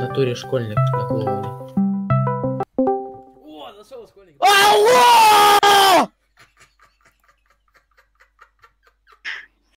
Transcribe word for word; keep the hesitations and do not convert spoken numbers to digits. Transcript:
натуре школьник на клоуне. О, нашел школьник. Алло!